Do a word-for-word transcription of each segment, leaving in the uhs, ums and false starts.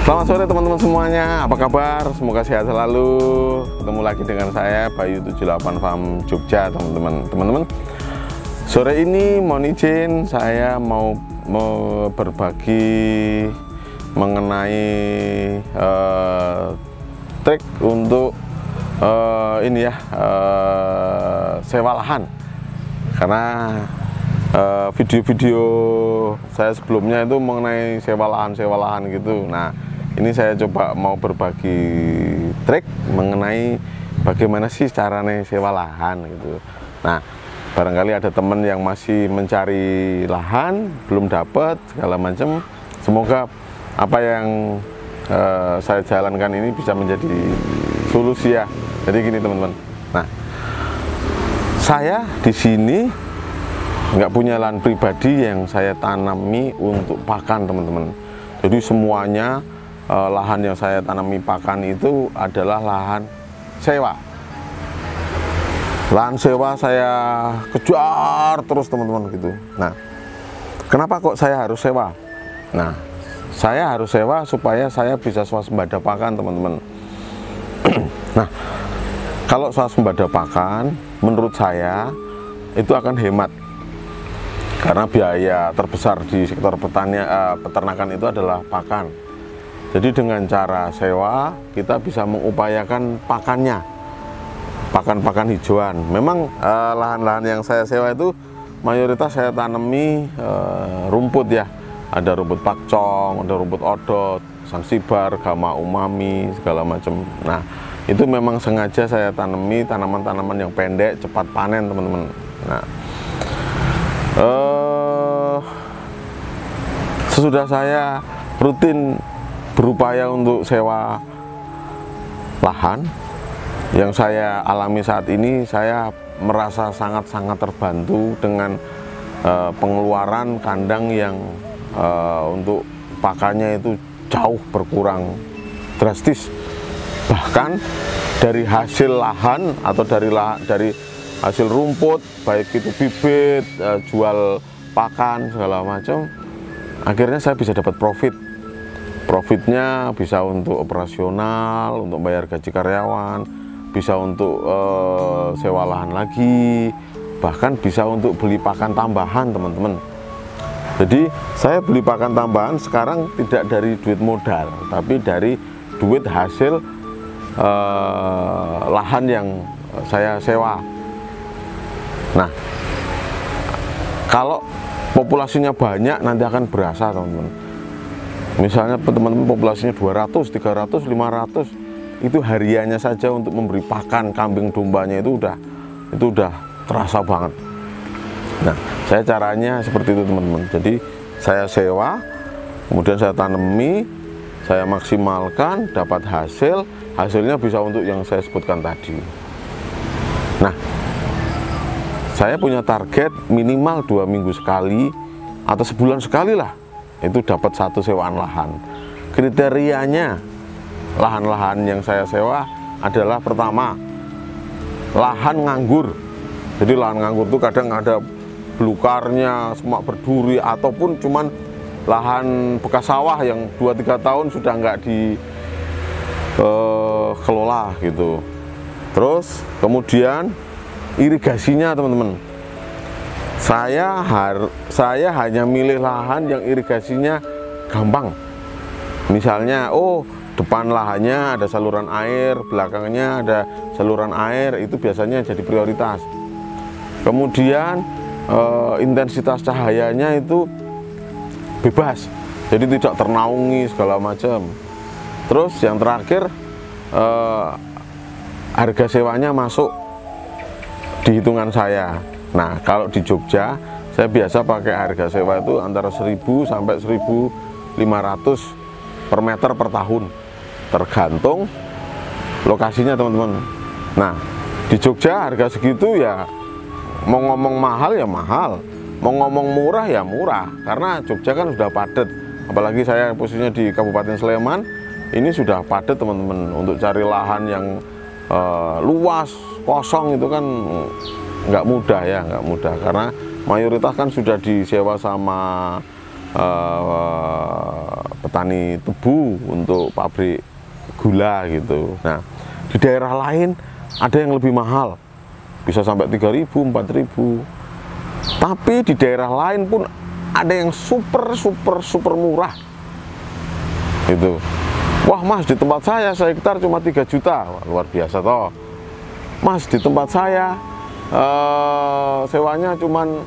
Selamat sore teman-teman semuanya, apa kabar? Semoga sehat selalu. Ketemu lagi dengan saya Bayu tujuh delapan Farm Jogja, teman-teman. Teman-teman, sore ini mohon izin saya mau, mau berbagi mengenai uh, trik untuk uh, ini ya uh, sewa lahan. Karena video-video uh, saya sebelumnya itu mengenai sewa lahan, sewa lahan gitu. Nah, ini saya coba mau berbagi trik mengenai bagaimana sih caranya sewa lahan gitu. Nah, barangkali ada teman yang masih mencari lahan, belum dapat segala macam. Semoga apa yang uh, saya jalankan ini bisa menjadi solusi ya. Jadi gini teman-teman. Nah, saya di sini nggak punya lahan pribadi yang saya tanami untuk pakan, teman-teman. Jadi semuanya eh, lahan yang saya tanami pakan itu adalah lahan sewa. Lahan sewa saya kejar terus, teman-teman gitu. Nah, kenapa kok saya harus sewa? Nah, saya harus sewa supaya saya bisa swasembada pakan, teman-teman. Nah, kalau swasembada pakan, menurut saya itu akan hemat. Karena biaya terbesar di sektor pertanian, eh, peternakan itu adalah pakan. Jadi dengan cara sewa kita bisa mengupayakan pakannya, pakan-pakan hijauan. Memang lahan-lahan eh, yang saya sewa itu mayoritas saya tanami eh, rumput ya. Ada rumput pakcong, ada rumput odot, sangsibar, gama umami, segala macam. Nah, itu memang sengaja saya tanami tanaman-tanaman yang pendek, cepat panen, teman-teman. Nah, Uh, sesudah saya rutin berupaya untuk sewa lahan, yang saya alami saat ini, saya merasa sangat-sangat terbantu dengan uh, pengeluaran kandang yang uh, untuk pakannya itu jauh berkurang drastis. Bahkan dari hasil lahan atau dari lah, dari hasil rumput, baik itu bibit, uh, jual pakan segala macam, akhirnya saya bisa dapat profit. Profitnya bisa untuk operasional, untuk bayar gaji karyawan, bisa untuk uh, sewa lahan lagi, bahkan bisa untuk beli pakan tambahan, teman-teman. Jadi saya beli pakan tambahan sekarang tidak dari duit modal, tapi dari duit hasil uh, lahan yang saya sewa. Nah, kalau populasinya banyak nanti akan berasa, teman-teman. Misalnya teman-teman populasinya dua ratus, tiga ratus, lima ratus, itu hariannya saja untuk memberi pakan kambing dombanya itu udah itu udah terasa banget. Nah, saya caranya seperti itu, teman-teman. Jadi saya sewa, kemudian saya tanami, saya maksimalkan, dapat hasil, hasilnya bisa untuk yang saya sebutkan tadi. Nah, saya punya target minimal dua minggu sekali atau sebulan sekali lah itu dapat satu sewaan lahan. Kriterianya lahan-lahan yang saya sewa adalah pertama, lahan nganggur. Jadi lahan nganggur itu kadang ada belukarnya, semak berduri, ataupun cuman lahan bekas sawah yang dua tiga tahun sudah nggak dikelola gitu. Terus kemudian irigasinya, teman-teman. Saya har saya hanya milih lahan yang irigasinya gampang. Misalnya, oh, depan lahannya ada saluran air, belakangnya ada saluran air, itu biasanya jadi prioritas. Kemudian eh, intensitas cahayanya itu bebas, jadi tidak ternaungi segala macam. Terus yang terakhir, eh, harga sewanya masuk di hitungan saya. Nah, kalau di Jogja saya biasa pakai harga sewa itu antara seribu sampai seribu lima ratus per meter per tahun, tergantung lokasinya, teman-teman. Nah, di Jogja harga segitu ya, mau ngomong mahal ya mahal, mau ngomong murah ya murah, karena Jogja kan sudah padat. Apalagi saya posisinya di Kabupaten Sleman, ini sudah padat, teman-teman. Untuk cari lahan yang uh, luas, kosong itu kan nggak mudah ya, nggak mudah, karena mayoritas kan sudah disewa sama uh, petani tebu untuk pabrik gula gitu. Nah, di daerah lain ada yang lebih mahal, bisa sampai tiga ribu, empat ribu. Tapi di daerah lain pun ada yang super super super murah gitu. Wah mas, di tempat saya sehektar cuma tiga juta. Wah, luar biasa toh. Mas, di tempat saya uh, sewanya cuman,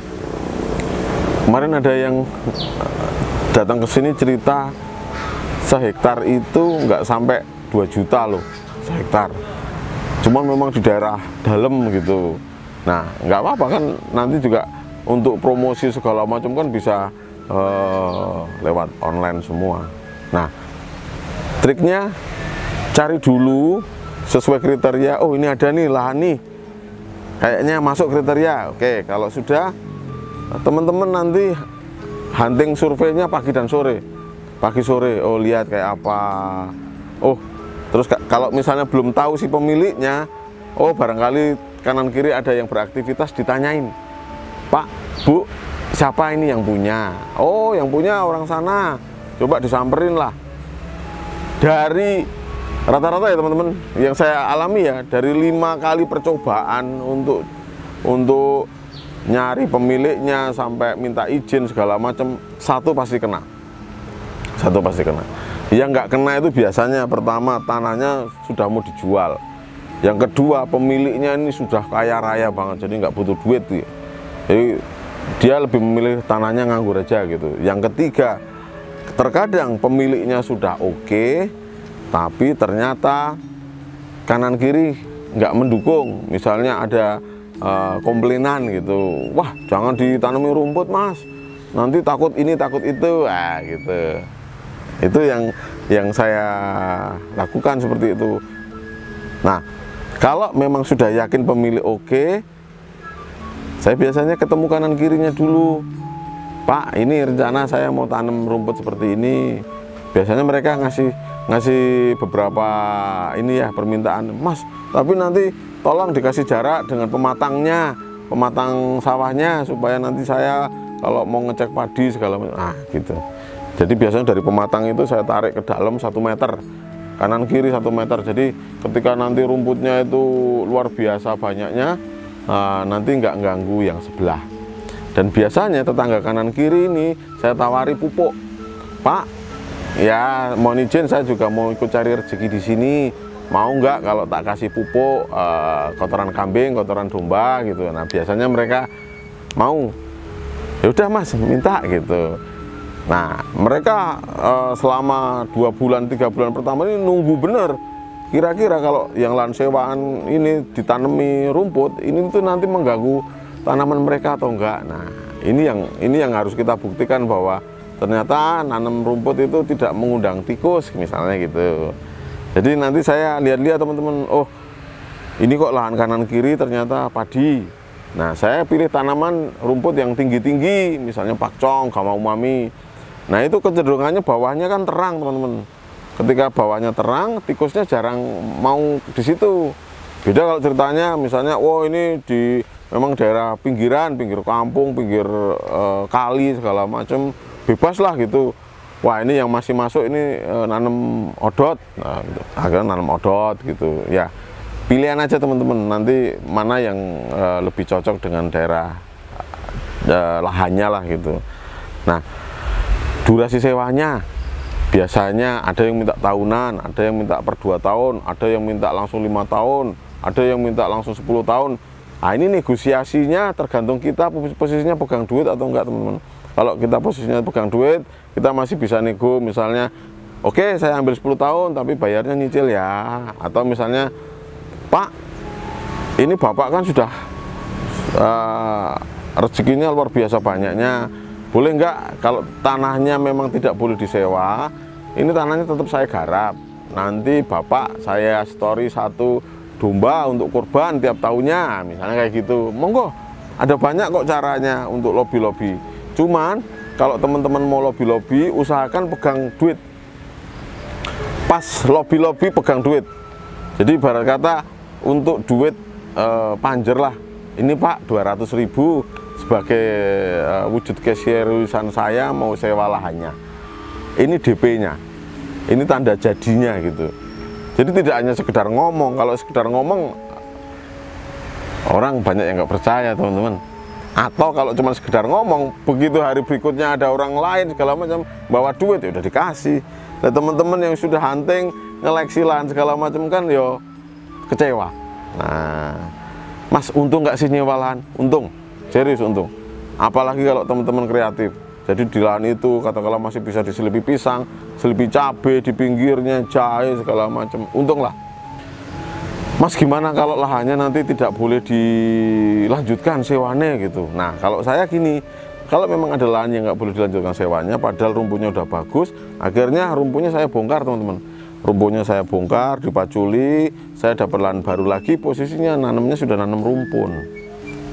kemarin ada yang datang ke sini cerita sehektar itu nggak sampai dua juta loh sehektar. Cuman memang di daerah dalam gitu. Nah, nggak apa-apa kan, nanti juga untuk promosi segala macam kan bisa uh, lewat online semua. Nah, triknya cari dulu sesuai kriteria. Oh, ini ada nih lahan nih, kayaknya masuk kriteria. Oke, kalau sudah, teman-teman nanti hunting surveinya pagi dan sore. Pagi sore, oh lihat kayak apa. Oh, terus kalau misalnya belum tahu si pemiliknya, oh barangkali kanan kiri ada yang beraktivitas, ditanyain, Pak, Bu, siapa ini yang punya? Oh, yang punya orang sana. Coba disamperin lah. Dari rata-rata ya teman-teman, yang saya alami ya, dari lima kali percobaan untuk untuk nyari pemiliknya sampai minta izin segala macam, satu pasti kena. Satu pasti kena. Yang nggak kena itu biasanya pertama tanahnya sudah mau dijual. Yang kedua pemiliknya ini sudah kaya raya banget, jadi nggak butuh duit dia. Jadi dia lebih memilih tanahnya nganggur aja gitu. Yang ketiga, terkadang pemiliknya sudah oke, tapi ternyata kanan kiri nggak mendukung. Misalnya ada uh, komplainan gitu, wah jangan ditanami rumput mas, nanti takut ini takut itu, ah gitu. Itu yang yang saya lakukan seperti itu. Nah, kalau memang sudah yakin pemilik oke, saya biasanya ketemu kanan kirinya dulu. Pak, ini rencana saya mau tanam rumput seperti ini. Biasanya mereka ngasih ngasih beberapa ini ya permintaan, Mas, tapi nanti tolong dikasih jarak dengan pematangnya, pematang sawahnya, supaya nanti saya kalau mau ngecek padi segala macam, ah gitu. Jadi biasanya dari pematang itu saya tarik ke dalam satu meter, kanan kiri satu meter. Jadi ketika nanti rumputnya itu luar biasa banyaknya, nah, nanti nggak ganggu yang sebelah. Dan biasanya tetangga kanan kiri ini saya tawari pupuk, Pak, ya mohon izin saya juga mau ikut cari rezeki di sini, mau nggak kalau tak kasih pupuk uh, kotoran kambing, kotoran domba gitu. Nah biasanya mereka mau, ya udah mas minta gitu. Nah mereka uh, selama dua bulan tiga bulan pertama ini nunggu bener, kira-kira kalau yang lahan sewaan ini ditanami rumput ini tuh nanti mengganggu tanaman mereka atau enggak. Nah ini yang ini yang harus kita buktikan bahwa ternyata nanam rumput itu tidak mengundang tikus misalnya gitu. Jadi nanti saya lihat-lihat teman-teman, oh ini kok lahan kanan kiri ternyata padi. Nah saya pilih tanaman rumput yang tinggi-tinggi, misalnya pakcong, gama umami. Nah itu kecenderungannya bawahnya kan terang teman-teman. Ketika bawahnya terang, tikusnya jarang mau di situ. Beda kalau ceritanya misalnya, wow ini di memang daerah pinggiran, pinggir kampung, pinggir e, kali segala macam, bebas lah gitu. Wah ini yang masih masuk ini e, nanam odot, nah, gitu. Akhirnya nanam odot gitu. Ya pilihan aja teman-teman, nanti mana yang e, lebih cocok dengan daerah e, lahannya lah gitu. Nah durasi sewanya biasanya ada yang minta tahunan, ada yang minta per dua tahun, ada yang minta langsung lima tahun, ada yang minta langsung sepuluh tahun. Nah ini negosiasinya tergantung kita posisinya pegang duit atau enggak teman-teman. Kalau kita posisinya pegang duit, kita masih bisa nego misalnya, oke okay, saya ambil sepuluh tahun tapi bayarnya nyicil ya. Atau misalnya, Pak ini bapak kan sudah uh, rezekinya luar biasa banyaknya, boleh enggak kalau tanahnya memang tidak boleh disewa, ini tanahnya tetap saya garap, nanti bapak saya story satu domba untuk kurban tiap tahunnya, misalnya kayak gitu. Monggo, ada banyak kok caranya untuk lobby-lobby. Cuman kalau teman-teman mau lobby-lobby, usahakan pegang duit. Pas lobby-lobby pegang duit. Jadi ibarat kata untuk duit e, panjer lah. Ini Pak dua ratus ribu, sebagai uh, wujud keseriusan saya mau sewa lahannya. Ini D P-nya, ini tanda jadinya gitu. Jadi tidak hanya sekedar ngomong. Kalau sekedar ngomong, orang banyak yang nggak percaya teman-teman. Atau kalau cuma sekedar ngomong, begitu hari berikutnya ada orang lain segala macam bawa duit, ya udah dikasih. Nah teman-teman yang sudah hunting, ngeleksi lahan segala macam kan yo kecewa. Nah, Mas untung nggak sih nyewa lahan? Untung, serius untung. Apalagi kalau teman-teman kreatif. Jadi di lahan itu katakanlah masih bisa diselipi pisang, selipi cabai di pinggirnya, jahe segala macam. Untung lah. Mas gimana kalau lahannya nanti tidak boleh dilanjutkan sewanya gitu. Nah kalau saya gini, kalau memang ada lahan yang nggak boleh dilanjutkan sewanya, padahal rumputnya udah bagus, akhirnya rumputnya saya bongkar teman-teman. Rumputnya saya bongkar, dipaculi, saya dapat lahan baru lagi, posisinya nanamnya sudah nanam rumpun.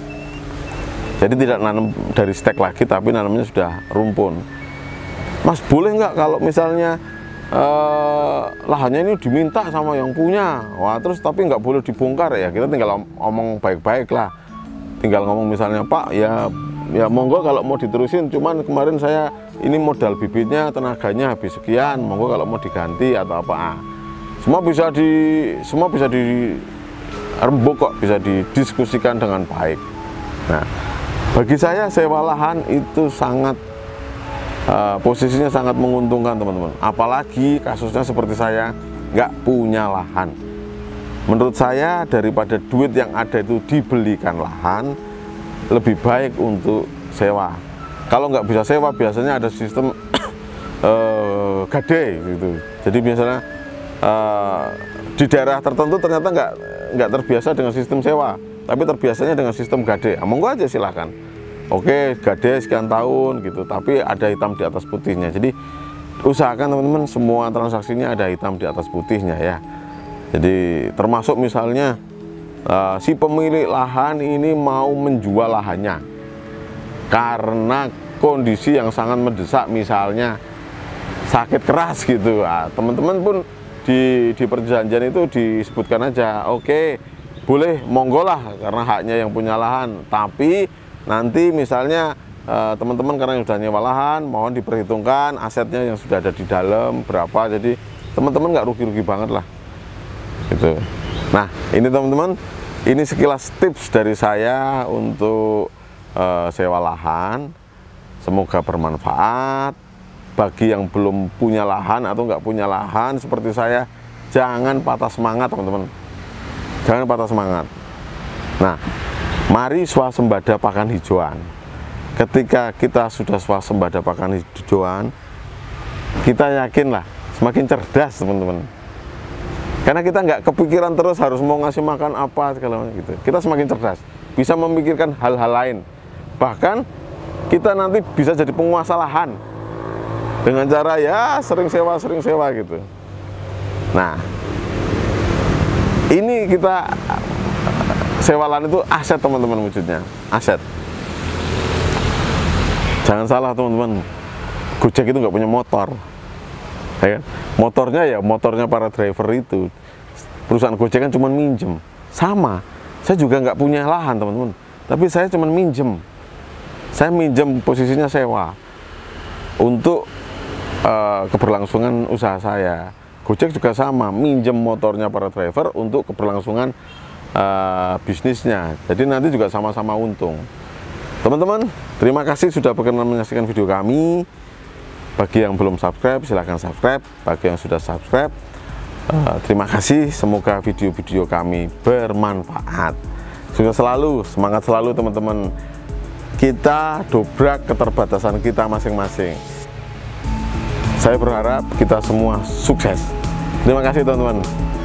Jadi tidak nanam dari stek lagi, tapi nanamnya sudah rumpun. Mas boleh nggak kalau misalnya eh, lahannya ini diminta sama yang punya, wah terus tapi nggak boleh dibongkar ya? Kita tinggal ngomong baik-baik lah, tinggal ngomong misalnya Pak ya ya monggo kalau mau diterusin, cuman kemarin saya ini modal bibitnya tenaganya habis sekian, monggo kalau mau diganti atau apa. Semua bisa di semua bisa dirembuk kok, bisa didiskusikan dengan baik. Nah bagi saya sewa lahan itu sangat uh, posisinya sangat menguntungkan teman-teman. Apalagi kasusnya seperti saya nggak punya lahan. Menurut saya daripada duit yang ada itu dibelikan lahan, lebih baik untuk sewa. Kalau nggak bisa sewa biasanya ada sistem uh, gade gitu. Jadi biasanya uh, di daerah tertentu ternyata nggak nggak terbiasa dengan sistem sewa, tapi terbiasanya dengan sistem gade. Nah, monggo aja silahkan. Oke, gade sekian tahun gitu, tapi ada hitam di atas putihnya. Jadi usahakan teman-teman semua transaksinya ada hitam di atas putihnya ya. Jadi termasuk misalnya uh, si pemilik lahan ini mau menjual lahannya karena kondisi yang sangat mendesak, misalnya sakit keras gitu. Teman-teman nah, pun di, di perjanjian itu disebutkan aja, oke boleh monggo lah karena haknya yang punya lahan, tapi nanti misalnya teman-teman uh, karena yang sudah nyewa lahan mohon diperhitungkan asetnya yang sudah ada di dalam berapa, jadi teman-teman nggak rugi-rugi banget lah gitu. Nah ini teman-teman, ini sekilas tips dari saya untuk uh, sewa lahan, semoga bermanfaat. Bagi yang belum punya lahan atau nggak punya lahan seperti saya, jangan patah semangat teman-teman, jangan patah semangat. Nah mari swasembada pakan hijauan. Ketika kita sudah swasembada pakan hijauan, kita yakinlah semakin cerdas teman-teman. Karena kita nggak kepikiran terus harus mau ngasih makan apa segala macam gitu. Kita semakin cerdas, bisa memikirkan hal-hal lain. Bahkan kita nanti bisa jadi penguasa lahan dengan cara ya sering sewa sering sewa gitu. Nah ini kita sewa lahan itu aset teman-teman, wujudnya aset. Jangan salah teman-teman, Gojek itu nggak punya motor, ya kan? Motornya ya motornya para driver itu. Perusahaan Gojek kan cuma minjem. Sama, saya juga nggak punya lahan teman-teman, tapi saya cuma minjem. Saya minjem posisinya sewa untuk uh, keberlangsungan usaha saya. Gojek juga sama, minjem motornya para driver untuk keberlangsungan Uh, bisnisnya. Jadi nanti juga sama-sama untung. Teman-teman, terima kasih sudah berkenan menyaksikan video kami. Bagi yang belum subscribe, silahkan subscribe. Bagi yang sudah subscribe, uh, terima kasih. Semoga video-video kami bermanfaat. Sukses selalu, semangat selalu teman-teman. Kita dobrak keterbatasan kita masing-masing. Saya berharap kita semua sukses. Terima kasih teman-teman.